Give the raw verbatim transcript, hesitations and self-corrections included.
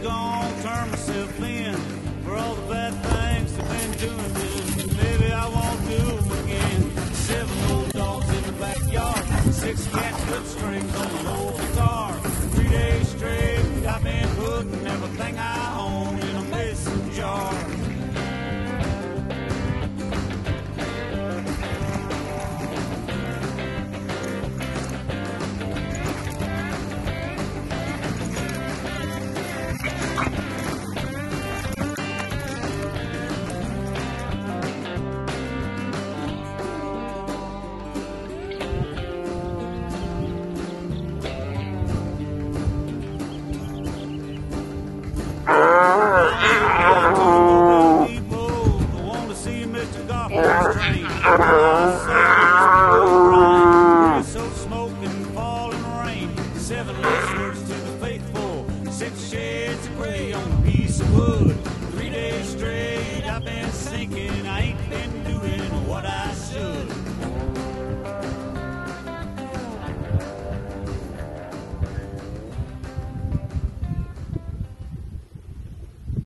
gonna turn myself in for all the bad things I've been doing then. Maybe I won't do them again. Seven old dogs in the backyard, six cats with strings on an old guitar. Three days straight, I've been putting everything I own in a mason jar. So smoking, falling rain. Seven listeners to the faithful. Six shades of gray on a piece of wood. Three days straight, I've been sinking. I ain't been doing what I should.